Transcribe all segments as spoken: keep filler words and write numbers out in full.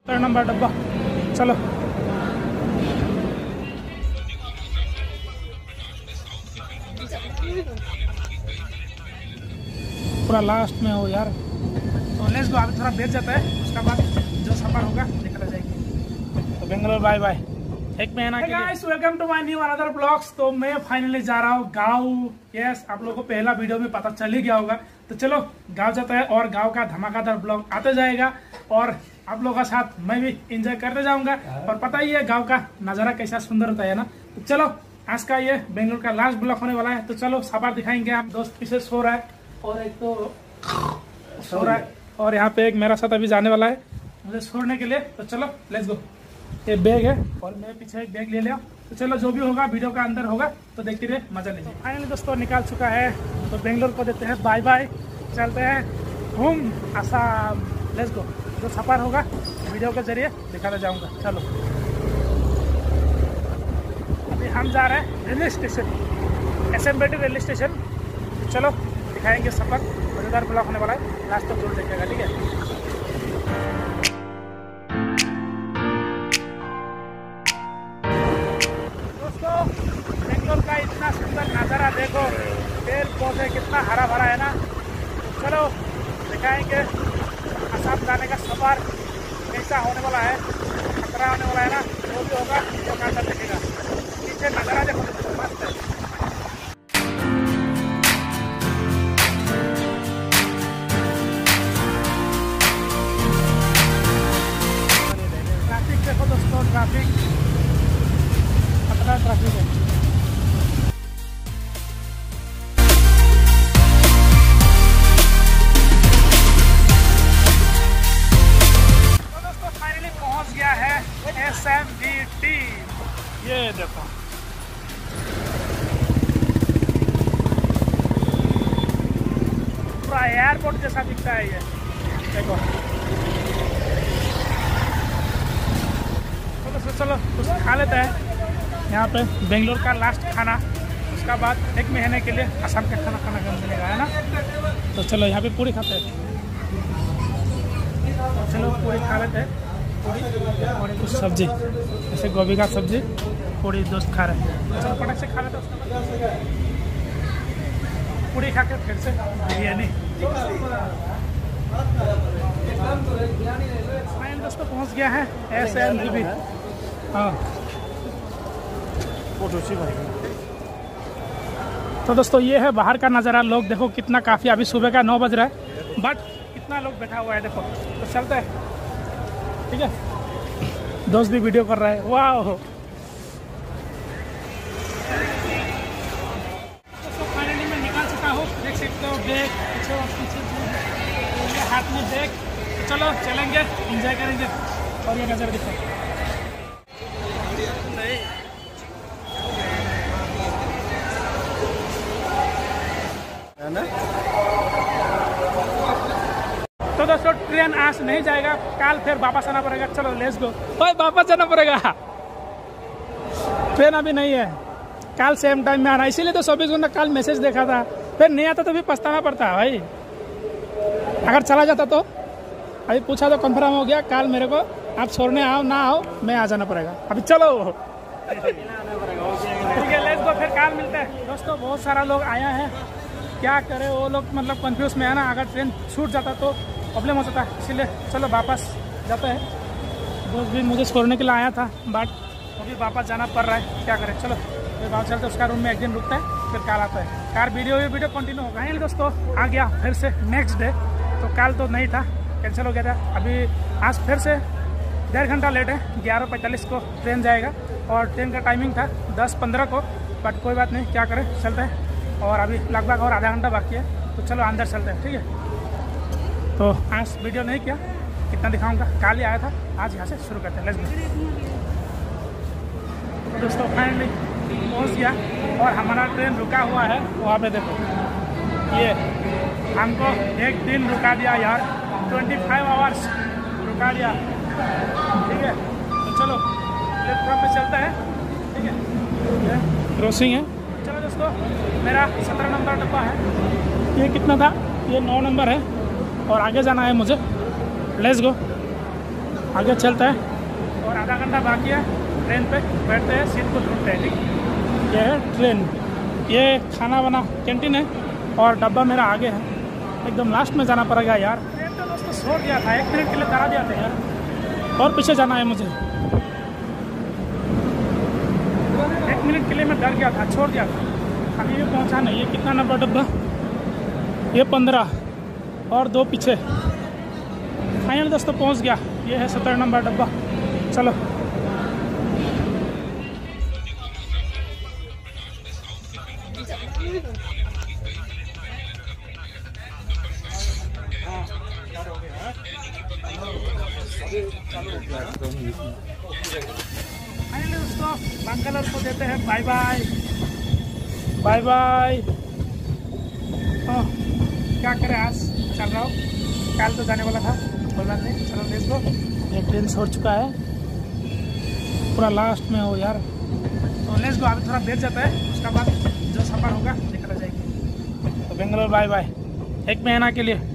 Number डब्बा। चलो पूरा लास्ट में हो यार, तो लेट्स गो। अभी थोड़ा बेच जाता है, उसके बाद जो सफर होगा निकल जाएगी। तो बेंगलोर बाय बाय, एक महीना के लिए। Guys welcome to my new another blogs. तो मैं फाइनली जा रहा हूँ गाँव। यस, आप लोगों को पहला वीडियो में पता चल ही गया होगा। तो चलो गाँव जाता है और गाँव का धमाकेदार ब्लॉग आते जाएगा और आप लोगों का साथ मैं भी एंजॉय करते जाऊंगा। और पता ही है गांव का नज़ारा कैसा सुंदर होता है ना। तो चलो आज का ये बेंगलोर का लास्ट ब्लॉग होने वाला है। तो चलो सफर दिखाएंगे। हम दोस्त पीछे सो रहा है और एक तो सो रहा है और यहाँ पे एक मेरा साथ अभी जाने वाला है मुझे छोड़ने के लिए। तो चलो लेट्स गो। ये बैग है और मेरे पीछे एक बैग ले लिया। तो चलो जो भी होगा वीडियो का अंदर होगा, तो देखते रहे, मजा लीजिए। फाइनली दोस्तों निकाल चुका है, तो बेंगलोर को देते हैं बाय बाय। चलते हैं घूम आसाम। Let's go. जो सफर होगा वीडियो के जरिए दिखाता जाऊंगा। चलो अभी हम जा रहे हैं railway station, S M V T railway station. चलो दिखाएंगे सफर, मजेदार ब्लॉग होने वाला है, लास्ट तक जरूर देखिएगा, ठीक है। दोस्तों बेंगलोर का इतना सुंदर नज़ारा देखो, पेड़ पौधे कितना हरा भरा है ना। चलो दिखाएंगे आसाम जाने का सफर कैसा होने वाला है, खतरा होने वाला है ना। जो भी होगा जो कांटा देखेगा। पीछे नज़ारा देखो, मस्त है। ट्रैफिक देखो दोस्तों, ट्रैफिक खतरा ट्रैफिक है। एस एम बी टी, ये देखो पूरा एयरपोर्ट जैसा दिखता है ये, देखो। चलो चलो कुछ खा लेते हैं यहाँ पे, बेंगलोर का लास्ट खाना। उसका बाद एक महीने के लिए असम का खाना खाना मिलेगा, है ना। तो चलो यहाँ पे पूरी खाते हैं। तो चलो पूरी खा लेते हैं और कुछ सब्जी, जैसे गोभी का सब्जी पूरी दोस्त खा रहे हैं। चलो पटक से खा लेते हैं। पूरी खा के फिर से बिरयानी। फाइनल दोस्तों पहुंच गया है एस एम बी। हाँ तो दोस्तों ये है बाहर का नज़ारा। लोग देखो कितना, काफ़ी अभी सुबह का नौ बज रहा है बट कितना लोग बैठा हुआ है देखो। तो चलते हैं, ठीक है। दोस्त भी वीडियो कर रहा है, वाह। दोस्तों फाइनली मैं निकाल चुका हूँ, देख सकते हो बैग पीछे और पीछे हाथ में बैग। चलो चलेंगे, एंजॉय करेंगे और ये नज़र दिखाएं। तो दोस्तों ट्रेन आज नहीं जाएगा, कल फिर वापस आना पड़ेगा। चलो लेट्स गो। ओए वापस जाना पड़ेगा, ट्रेन अभी नहीं है, कल सेम टाइम में आना। इसीलिए तो चौबीस घंटा कल मैसेज देखा था, फिर नहीं आता तो भी पछताना पड़ता है भाई। अगर चला जाता तो अभी पूछा तो कंफर्म हो गया, कल मेरे को आप छोड़ने आओ ना आओ, मैं आ जाना पड़ेगा। अभी चलो ठीक है, लेट्स गो, फिर कल मिलते हैं। दोस्तों बहुत सारा लोग आया है, क्या करे वो लोग, मतलब कंफ्यूज में है ना। अगर ट्रेन छूट जाता तो प्रॉब्लम हो जाता है, इसीलिए चलो वापस जाते हैं। दोस्त भी मुझे छोड़ने के लिए आया था बट वो भी वापस जाना पड़ रहा है, क्या करें। चलो फिर गाँव चलते, उसका रूम में एक दिन रुकता है, फिर कल आता है। कार वीडियो ये वीडियो कंटिन्यू होगा। है दोस्तों आ गया फिर से नेक्स्ट डे। तो कल तो नहीं था, कैंसिल हो गया था। अभी आज फिर से डेढ़ घंटा लेट है, ग्यारह पैंतालीस को ट्रेन जाएगा और ट्रेन का टाइमिंग था दस पंद्रह को, बट कोई बात नहीं, क्या करें, चलते हैं। और अभी लगभग और आधा घंटा बाकी है, तो चलो अंदर चलते हैं, ठीक है। तो आज वीडियो नहीं किया, कितना दिखाऊंगा, कल ही आया था, आज यहाँ से शुरू करते हैं। Let's go. तो दोस्तों फाइनली पहुँच गया और हमारा ट्रेन रुका हुआ है वहाँ पे देखो। ये हमको एक दिन रुका दिया यार, ट्वेंटी फाइव आवर्स रुका दिया, ठीक है। तो चलो प्लेटफॉर्म पे चलता है, ठीक है। क्रॉसिंग है। चलो दोस्तों मेरा सत्रह नंबर डब्बा है, ये कितना था, ये नौ नंबर है और आगे जाना है मुझे। Let's go. आगे चलता है और आधा घंटा बाकी है। ट्रेन पे बैठते हैं, सीट को ढूंढते हैं। ठीक, ये है ट्रेन, ये खाना बना कैंटीन है और डब्बा मेरा आगे है। एकदम लास्ट में जाना पड़ेगा यार। ट्रेन तो दोस्तों छोड़ दिया था, एक मिनट के लिए करा दिया था यार, और पीछे जाना है मुझे। एक मिनट के लिए मैं डर गया था, छोड़ दिया था। अभी भी पहुंचा नहीं। ये कितना नंबर डब्बा? ये पंद्रह और दो पीछे। फाइनल दोस्तों पहुंच गया। ये है सत्रह नंबर डब्बा। चलो फाइनली दोस्तों बैंगलोर को देते हैं बाय बाय बाय बाय। क्या करें, आज चल रहा हूँ, कल तो जाने वाला था, कोई बात नहीं। चलो लेट्स गो। ये ट्रेन छोड़ चुका है, पूरा लास्ट में हो यार। तो लेट्स गो, अभी थोड़ा देर जाता है, उसका बाद जो सफ़र होगा निकल जाएगी। तो बेंगलोर बाय बाय, एक महीना के लिए।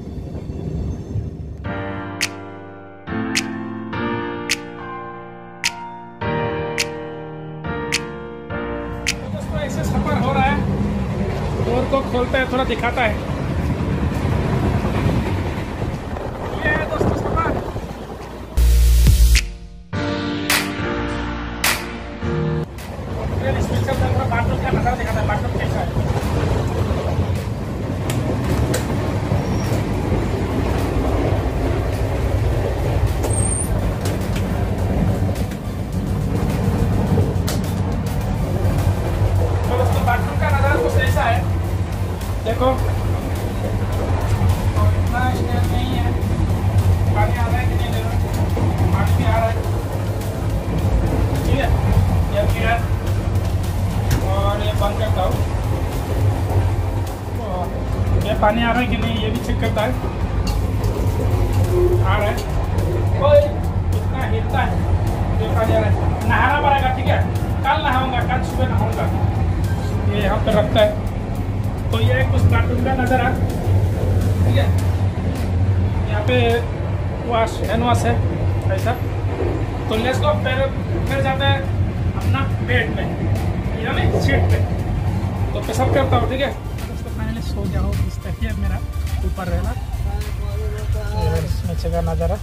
ऐसे सफर हो रहा है, डोर को खोलता है, थोड़ा दिखाता है। ये है दोस्तों सफर। ट्रेन स्पेशल का थोड़ा बाथरूम का नजारा दिखाता है, बाथरूम कैसा है। देखो और इतना स्टैंड नहीं है, पानी आ रहा है कि नहीं, पानी भी आ रहा है। ठीक है, ये फिर और ये बंद करता हूँ। ये पानी आ रहा है कि नहीं ये भी चेक करता है। आ रहा है, कोई इतना हिलता है, ये पानी आ रहा है। नहाना पड़ेगा, ठीक है, कल नहाऊंगा, कल सुबह नहाऊंगा। ये यहाँ पे रखता है। तो ये कुछ बाथरूम का नज़ारा, ठीक है। यहाँ पे वॉश हैंड वॉश है ऐसा। तो लेट्स गो, फिर फिर जाते हैं अपना बेड में, यानी सीट पे। तो पेशाब करता हूँ, ठीक है। दोस्तों फाइनली सो गया हो, इस तकिया मेरा ऊपर रहना, इसमें जगह नज़ारा।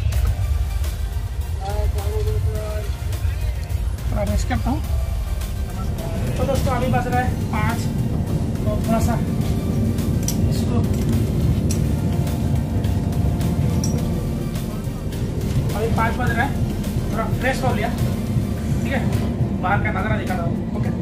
थोड़ा रेस्ट करता हूँ। तो दोस्तों अभी बज रहा है पाँच, तो थोड़ा सा इसको अभी पाँच बज रहा है, थोड़ा फ्रेश हो लिया, ठीक है। बाहर का नज़ारा दिखा रहा हूँ, ओके।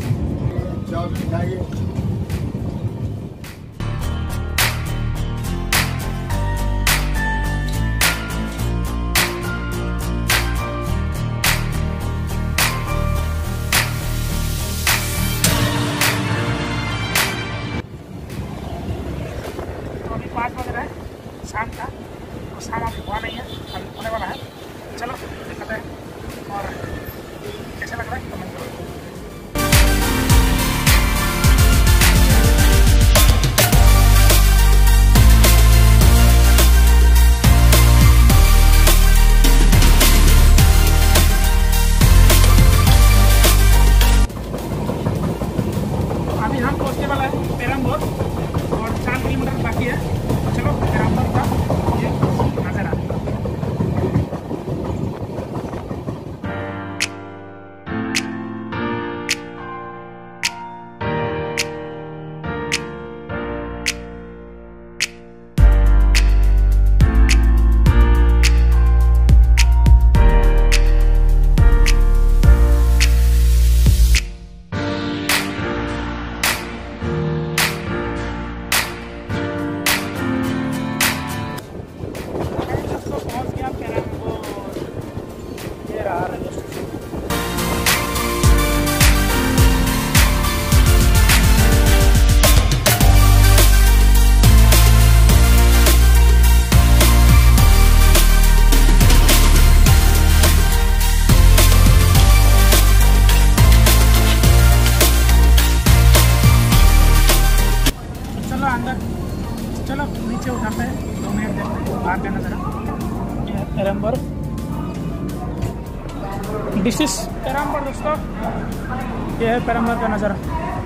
पाँच बज रहा है शाम का, तो शाम अभी हुआ नहीं है, अभी होने वाला है। चलो दिखाते हैं और कैसा लग रहा है कमेंट करो। दिस इज पेराम्बर दोस्तों, ये है पेराम्बर का नज़ारा।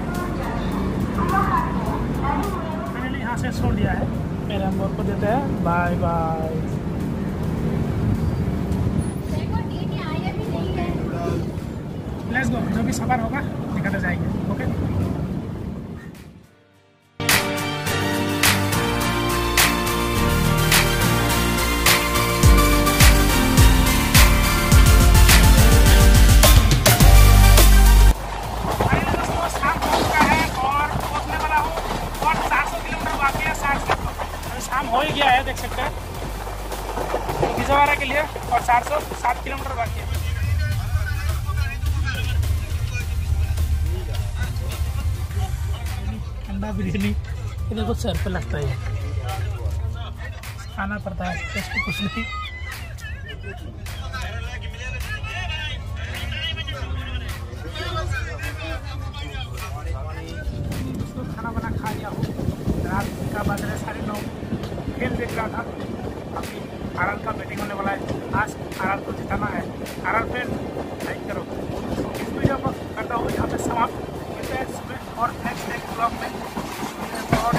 मैंने यहाँ से छोड़ दिया है, पेराम्बर को देते हैं बाय बाय। लेट्स गो, जो भी सफर होगा निकलते जाएंगे। ओके शाम हो ही गया है, देख सकते हैं गिजवारा के लिए, और चार सौ सात किलोमीटर बाकी है। अंडा बिरयानी ये देखो सर पे लगता है, खाना पड़ता है, टेस्ट कुछ नहीं। खाना बना खा लिया हो, रात का बज रहे साढ़े नौ, खेल देख रहा था। अभी आर आर का बैटिंग होने वाला है, आज आर आर को जिताना है। आर आर फ्रेंड लाइक करो। तो इस वीडियो को करता हूँ यहाँ पे समाप्त, मिलते हैं सुबह और नेक्स्ट नेक्स्ट ब्लॉग में। और